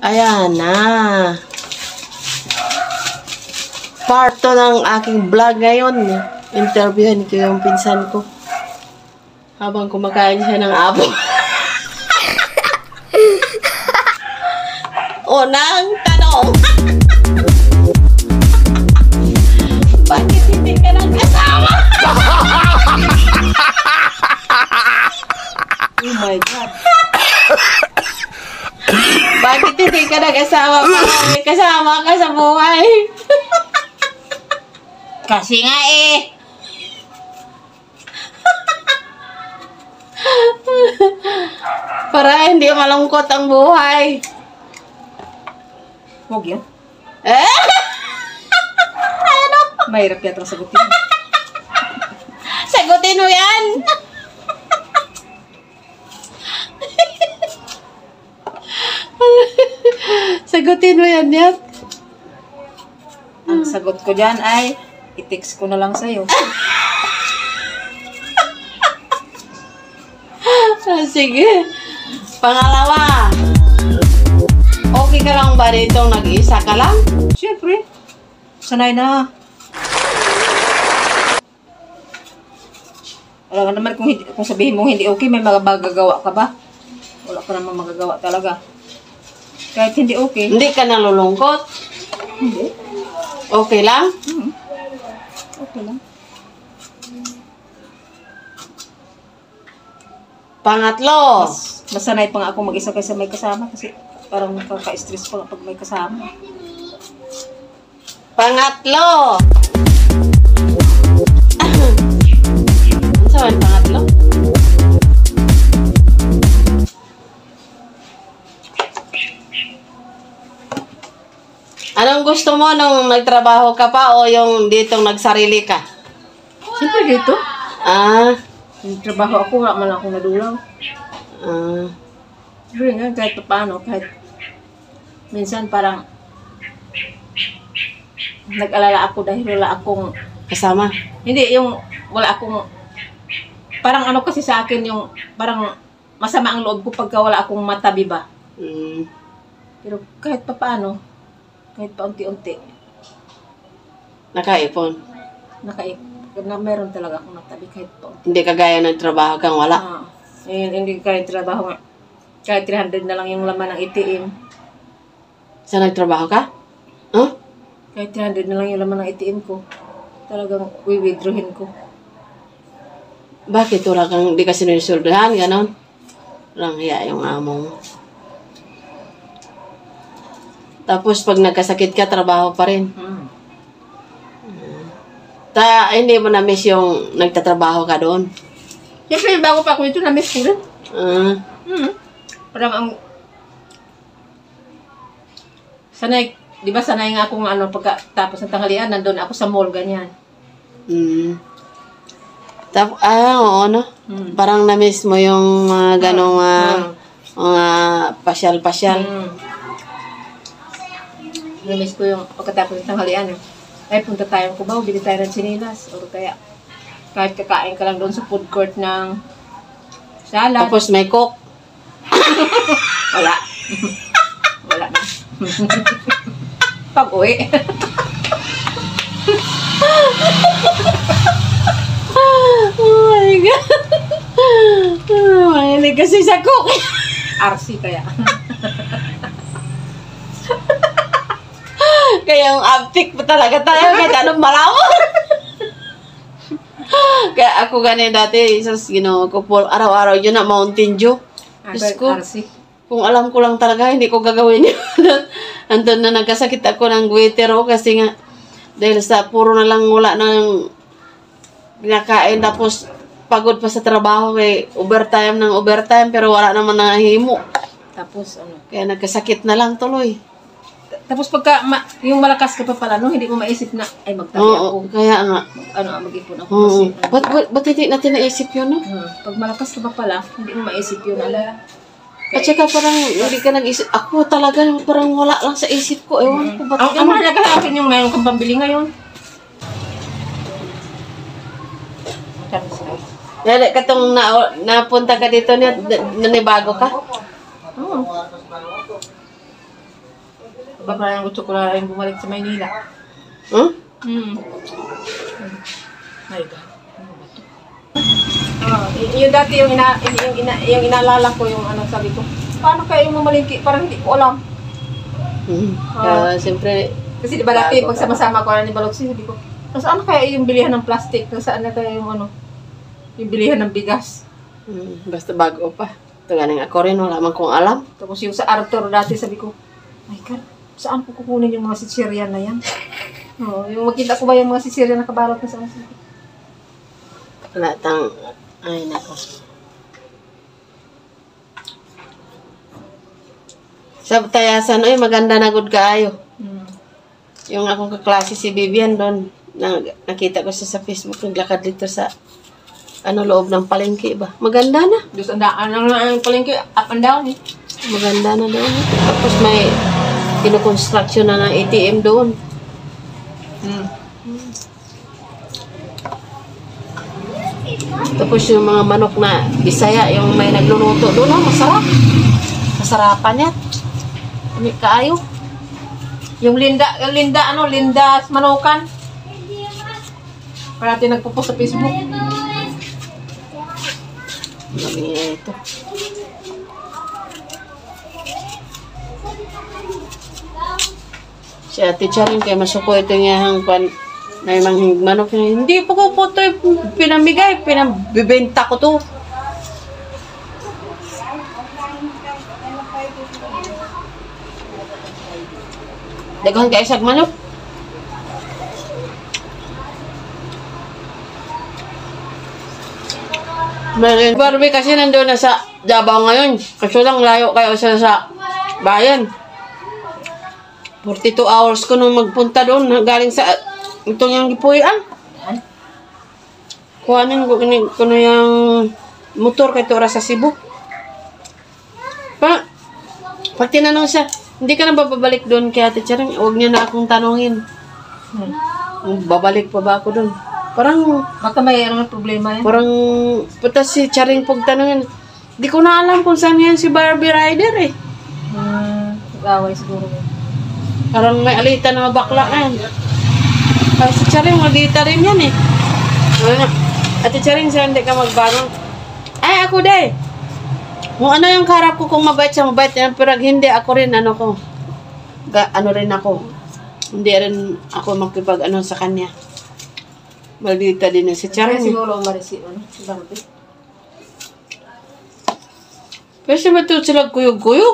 Ayan na. Part 2 ng aking vlog ngayon. Interviewin ko yung pinsan ko. Habang kumakain siya ng abo. Unang tanong. Bakit hindi ka ng asawa? Oh my God. Bakit hindi ka nag-asawa pa? May kasama ka sa buhay. Kasi nga eh. Para hindi malungkot ang buhay. Huwag yun. Eh? Ano? Mahirap yata sagutin. Sagutin mo yan. Sagutin mo yan, Yat. Ang sagot ko dyan ay, i-text ko na lang sa'yo. Sige. Pangalawa. Okay ka lang ba dito? Nag-iisa ka lang? Siyempre. Sanay na. Wala ka naman kung sabihin mo hindi okay, may magagawa ka ba? Wala ka naman magagawa talaga. Kahit hindi okay. Hindi ka nalulungkot? Hindi. Okay lang? Okay lang. Pangatlo. Masanay pa nga ako mag-isa kaysa may kasama kasi parang nakaka-stress pa pag may kasama. Pangatlo. Saan pangatlo? Anong gusto mo nung nagtrabaho ka pa o yung ditong nagsarili ka? Siyempre dito. Ah. Yung trabaho ako, wala man akong nadulaw. Siyempre nga, kahit paano, kahit minsan parang nag-alala ako dahil wala akong Kasama? hindi, yung wala akong parang ano kasi sa akin yung parang masama ang loob ko pagka wala akong matabi ba. Pero kahit paano, kahit paunti-unti, Nakaipon? na meron talaga akong natabi kahit paunti. Hindi kagaya ng trabaho kang wala? Hindi kahit trabaho nga. Kahit 300 na lang yung laman ng ATM. Saan nagtrabaho ka? Huh? Kahit 300 na lang yung laman ng ATM ko. Talagang withdrawin ko. Bakit wala kang di ka sinusuldahan? Ganon? Walang hiya yung amo mo. Tapos pag nagkasakit ka, trabaho pa rin. Hindi mo na-miss yung nagtatrabaho ka doon? Siyempre, bago pa ako ito, na-miss ko rin. Parang ang sanay, di ba sanay nga akong ano, pagkatapos ng tanghalian, nandun ako sa mall, ganyan. Oo, no? Parang na-miss mo yung ganong mga pasyal-pasyal. Na-miss ko yung pagkatapos ng tanghalian. Ay, punta tayong Cubao, bili tayo ng sinilas. O kaya, kahit kakain ka lang doon sa food court ng salad. Tapos may cook. Wala. Wala na. Pag-uwi. Oh my God. Mahilig kasi sa cook. RC kaya. Kaya yung abtik pa talaga tayo. Kahit anong malawak. Kaya ako ganyan dati. Ginawa ko po. Araw-araw yun na Mountain Dew. Diyos ko. RC. Kung alam ko lang talaga, hindi ko gagawin yun. Andun na nagkasakit ako ng guwetero kasi nga dahil sa puro na lang wala nang pinakain tapos pagod pa sa trabaho kay overtime pero wala naman nahimo. Tapos ano? Kaya nagkasakit na lang tuloy. Tapos pagka yung malakas ka pa pala, no, hindi mo maisip na ay magtabi ako. Kaya nga. Mag-ipon ako kasi. Ba't hindi natin naisip yun, no? Pag malakas ka pa pala, hindi mo maisip yun. At saka parang hindi ka nag-isip. Ako talaga parang wala lang sa isip ko. Ewan ko ba't ang mahalaga sa akin yung mayroon kang pambili ngayon. Dali katong napunta ka dito niya, nanibago ka? Oo. Parang gusto ko na rin bumalik sa Maynila. Huh? Ay, God. Ano ba to? Yung dati yung inaalala ko yung ano, sabi ko, paano kaya yung mamalingki? Parang hindi ko alam. Siyempre, Kasi di ba dati, pag sama-sama ko na ni Balogsi, sabi ko, saan kaya yung bilihan ng plastic? Saan na kaya yung ano, yung bilihan ng bigas? basta bago pa. Ito ganing ako rin, wala man kong alam. Tapos yung sa Arthur dati, sabi ko, my God, saan ko kukunin yung mga Sicilian na yan? Yung makita ko ba yung mga Sicilian na kabalot na sa asin? Wala tang, ay nako. Sa tayasan, ay maganda na good kaayo. Yung akong kaklase si Vivian doon, nakita ko siya sa Facebook, naglakad dito sa loob ng palengke ba. Maganda na. Diyos, ang palengke, up and down eh. Maganda na doon. Tapos may kinukonstruction na ng ATM doon. Tapos yung mga manok na Bisaya, yung may nagluluto doon, masarap. Masarapan yan. Kami kaayo. Yung Linda Manukan. Parati nagpo-post sa Facebook. Sabi niya ito. Si Ate Charing kay masuko ito niya hangpan na yung manok niya. Hindi po ko po ito pinamigay. Pinabibenta ko to. Daghan ka isang manok. Barbie kasi nandun na sa Davao ngayon. Kaso lang layo kayo sa bayan. 42 hours ko nung magpunta doon. Galing sa itong yung gipuyan. Kuhanin ko na yung motor kay Tora sa Cebu. Pag tinanong siya, hindi ka na babalik doon kay Ate Charing, huwag niya na akong tanongin. Babalik pa ba ako doon? Parang, baka may problema yan. Parang, putas si Charing pag tanongin, di ko na alam kung saan yan si Barbie Rider eh. Nag-away siguro. Parang may alita na bakla yan. Parang si Charing, magdita rin yan eh. Ate Charing, saan hindi ka magbangon? Ay, ako day. Kung ano yung karap ko, kung mabait siya, mabait yan. Pero hindi, ako rin, rin ako. Hindi rin ako magkipag sa kanya. Maldita din si Charing. Kaya siguro si Barbie. Pero siya ba ito sila kuyog-kuyog?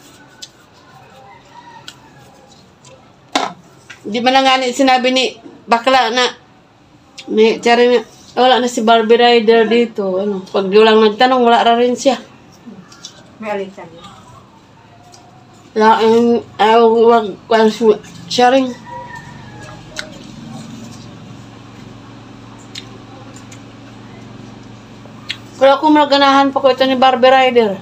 Di ba na nga sinabi ni bakla na ni Charing na wala na si Barbie Rider dito. Pag di lang nagtanong, wala rin siya. May alita niya. Wag Charing. Pero ako maganahan pa ko ito ni Barbie Rider.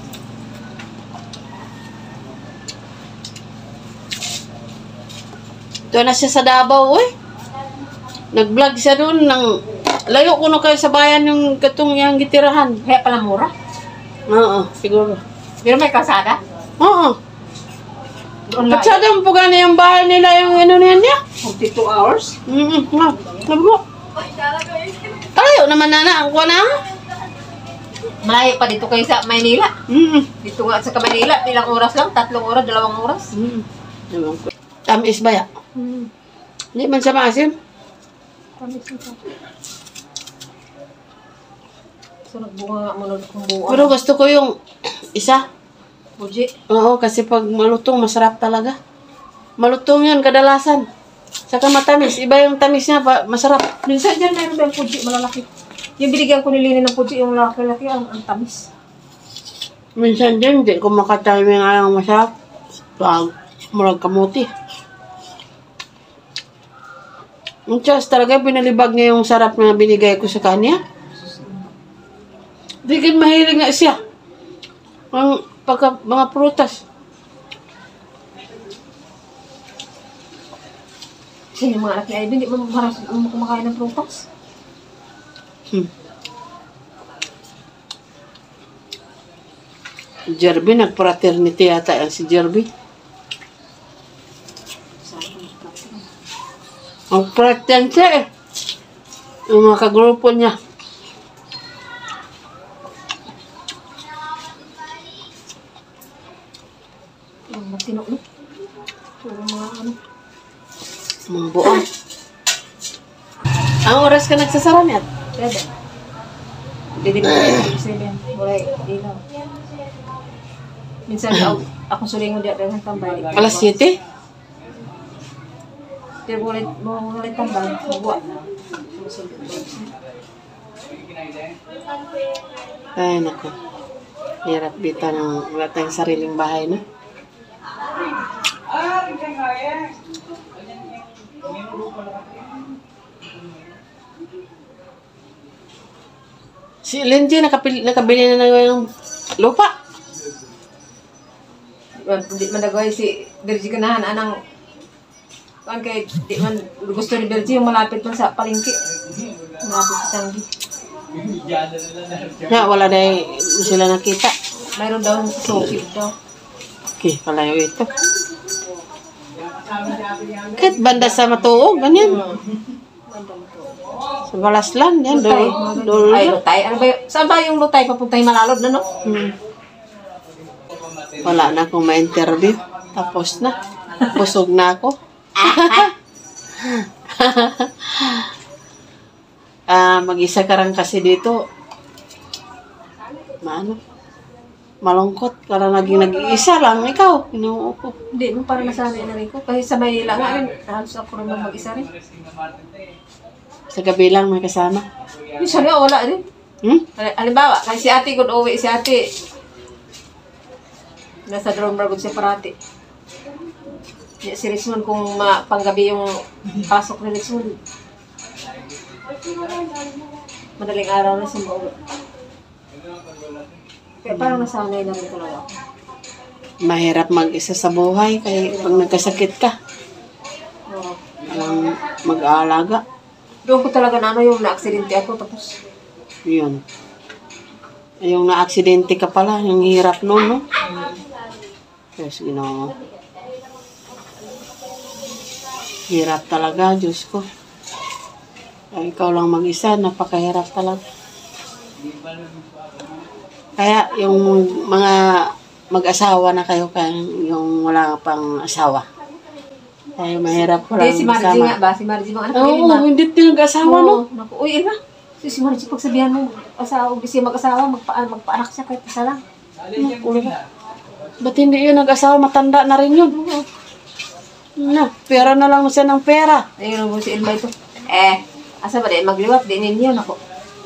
Ito na siya sa Davao, eh. Nag-vlog siya doon ng layo ko na kayo sa bayan yung katong yung gitirahan. Kaya pala mura? Oo, siguro. Pero may kalsada? Oo. Kalsada mo po gani yung bahay nila yung niyan niya. 42 hours? Sabi ko. Tayo naman na ang kuha na. Malayo pa dito kayo sa Maynila. Dito nga sa Manila, ilang oras lang? 3 oras, 2 oras? Tamis ba ya? Hindi man siya maasim. Tamis ito. So nagbunga nga muna kung buwan. Pero gusto ko yung isa. Buji. Oo, kasi pag malutong, masarap talaga. Malutong yun, kadalasan. Saka matamis. Iba yung tamis niya, masarap. Minsan dyan mayroon ba yung puji, malalaki. Yung binigyan ko ni Lini ng puji, yung laki-laki, ang tamis. Minsan din, hindi ko makatiming nga yung masarap. Murag kamuti. Yung Chas talaga, pinalibag niya yung sarap na binigay ko sa kanya. Digin mahilig nga siya. Ang mga prutas. Kasi yung mga anak ni Ivy, hindi mo kumakain ng prutas. Jerby, nag-fraternity yata yan si Jerby. Ang pretend siya eh. Yung mga kagrupo niya. Ang matino, no? Puro mga ano. Mga buong. Ang oras ka nagsasara niya? 7. Hindi pa 7. Wala, ilaw. Minsan ako sulingon di at tambay. Alas 7? Pero mulai tambay. Magbuwa. Ay, naku. Hirap dito ng wala tayong sariling bahay, no? Si Lindsay, nakabili na ng lupa. Di man nagaway si Virgie ganahan anang kan kay di man gusto ni Virgie yung malapit man sa palengke. Malapit sa Sanggi. Ya, wala na sila nakita. Mayroon daw sa Sophie daw. Okay, palayo ito. Kahit banda sa Matuog, ganyan. Sa Balaslan, yan. Ay, lutay. Ano ba yun? Saan ba yung lutay? Papuntay Malalod na, no? Wala na akong ma-interview. Tapos na. Busog na ako. Mag-isa ka rin kasi dito. Malungkot. Para naging nag-iisa lang. Ikaw, inuupo ko. Hindi, nung parang nasanay na rin ko. Kasi sa Maynila nga rin. Halos ako rin mag-isa rin. Sa gabi lang may kasama. Minsan nga, wala rin. Halimbawa, kasi si ate kung uwi si ate. Nasa drone bar siya parati. Si Richmond kung panggabi yung pasok ni Richmond. Madaling araw na siya mauwi. Kaya parang nasanay na rin talaga. Mahirap mag-isa sa buhay. Kaya pag nagkasakit ka, walang mag-aalaga. Doon ko talaga na yung na-aksidente ako tapos. Yun. Yung na-aksidente ka pala, yung hirap nun, no? Yes, Ginoo. Hirap talaga, Diyos ko. Ay, ikaw lang mag-isa, napakahirap talaga. Kaya yung mga mag-asawa na kayo, yung wala pang asawa. Ay, mahirap ko lang si Margie nga ba? Si Margie mga anak ko Oo, hindi tinag-asawa, no? Naku, uy, Irma. Si Margie, pagsabihan mo, siya mag-asawa, magpaanak siya kahit isa lang. Ba't hindi yun nag-asawa? Matanda na rin yun. Pera na lang siya ng pera. Ayun mo si Irma ito. Asa ba din magliwat? Di ninyo, naku.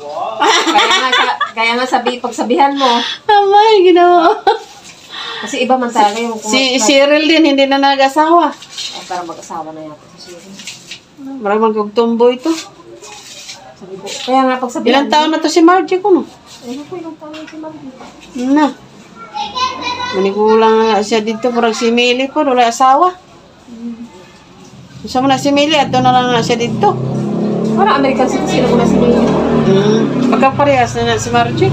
Kaya nga pagsabihan mo. Amay, ginawa. Kasi iba man talaga yung... Si Cheryl din, hindi na nag-asawa. Parang mag-asawa na yata si Cheryl. Maraming magtumbo ito. Sabi ko, kaya nga pagsabihan Ilang taon na to si Margie ko, no? Ayun ko, ilang taon na si Margie. Na. Manigulang na siya dito, parang si Millie po, wala asawa. Gusto mo na si Millie, at doon na lang na siya dito. Parang American citizen ako na si Millie. Pagkaparehas na si Margie.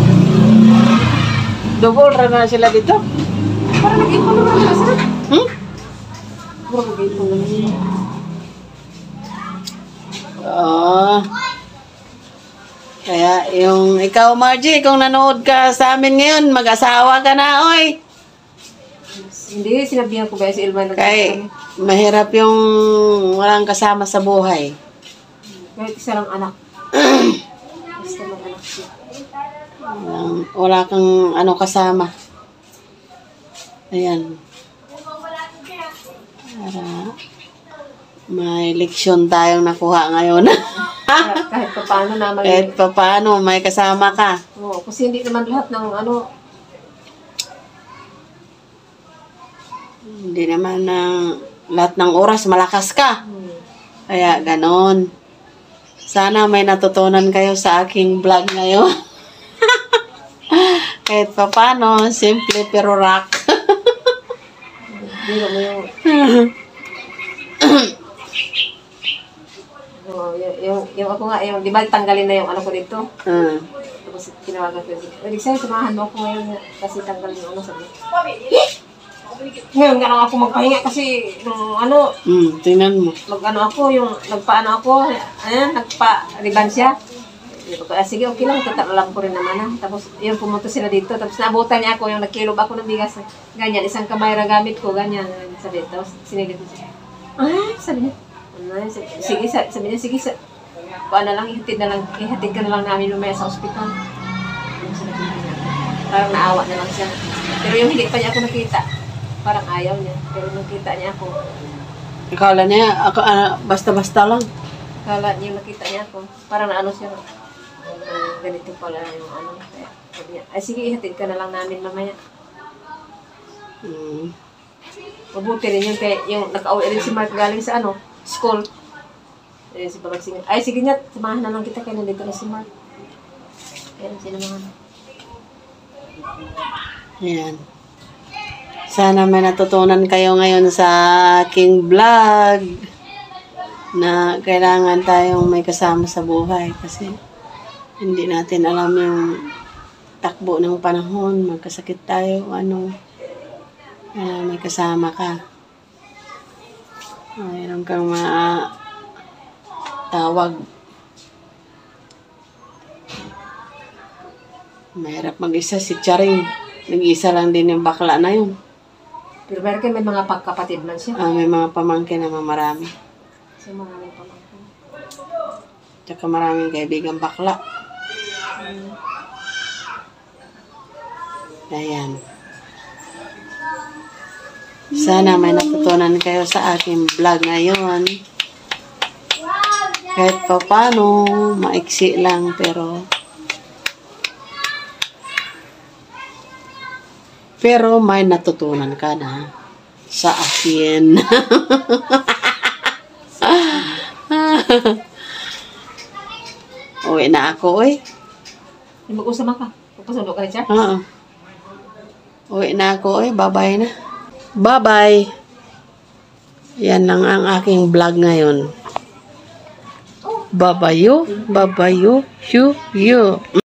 Double na sila dito. Parang nag-ipon naman na sila. Parang nag-ipon naman sila. Kaya yung ikaw, Margie, kung nanood ka sa amin ngayon, mag-asawa ka na, oy. Hindi, sinabihan ko ba si Ilma na kaya mahirap yung walang kasama sa buhay. Kahit isa lang anak. Basta mag-anak siya. Wala kang kasama. Ayan. Para may leksyon tayong nakuha ngayon. Kahit pa paano naman. Kahit pa paano, may kasama ka. Oo, kasi hindi naman lahat ng Hindi naman lahat ng oras malakas ka. Kaya ganon. Sana may natutunan kayo sa aking vlog ngayon. Kahit pa paano, simple pero rock. Biro mo yung... yung ako nga, di ba tanggalin na yung ano ko dito? Tapos tinawagan ko yun. Pwede sa'yo, tumahan mo ako ngayon kasi tanggalin yung sabi. Ngayon nga lang ako magpahinga kasi nung ano, Tingnan mo. mag-ano ako, yung nagpaano ako, ayan, nagpa-riban siya. Sige, okay lang, lang ko rin naman. Tapos, yun, pumunta sila dito. Tapos, naabutan niya ako, yung nagkilob ako ng bigas. Ganyan, isang kamay na gamit ko, ganyan. Sabi, tapos, sinigit ko siya. Sabi niya. Sige, sabi niya, sige, paano lang, ihatid ka na lang namin lumaya sa ospital. Parang naawa na lang siya. Pero yung hindi pa niya ako nakita, parang ayaw niya. Pero nakita niya ako. Akala niya, basta-basta lang. Akala niya nakita niya ako. Parang naano siya. Ganito pala yung ano. Sabi niya, sige, ihatid ka na lang namin mamaya. Mabuti rin yung, yung naka-uwi rin si Mark galing sa ano, school. Si Balagsing. Sige niya, samahan na lang kita kaya nandito na si Mark. Ayan, sinamahan. Ayan. Sana may natutunan kayo ngayon sa aking vlog na kailangan tayong may kasama sa buhay kasi hindi natin alam yung takbo ng panahon, magkasakit tayo, may kasama ka. Mayroon kang tawag. Mahirap mag-isa si Charing. Nag-isa lang din yung bakla na yun. Pero meron kayo may mga pagkapatid man siya. May mga pamangkin naman marami. So, maraming pamangkin. Tsaka maraming kaibigan bakla. Ayan. Sana may natutunan kayo sa aking vlog ngayon. Kahit pa paano, maiksi lang pero may natutunan ka na sa akin. Uwi na ako, Mag-usama ka. Pagpasundo ka rin siya? Oo. Uwi na ako, bye-bye na. Bye-bye. Yan lang ang aking vlog ngayon. Bye-bye you. Bye-bye you. You.